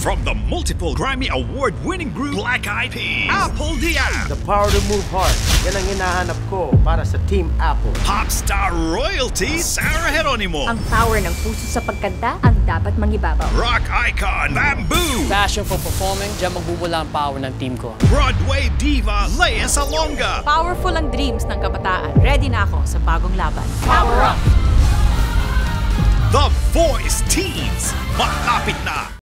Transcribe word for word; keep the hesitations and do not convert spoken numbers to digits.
From the multiple Grammy Award-winning group Black Eyed Peas, A P L De Ap, The power to move hard. Yan ang hinahanap ko para sa Team Apple. Popstar royalty Sarah Geronimo, Ang power ng puso sa pagkanta ang dapat mangibabaw. rock icon Bamboo, Passion for performing, diyan magbubula ang power ng team ko. Broadway diva Lea Salonga, Powerful ang dreams ng kabataan. Ready na ako sa bagong laban. Power up! The Voice Teens. Malapit na!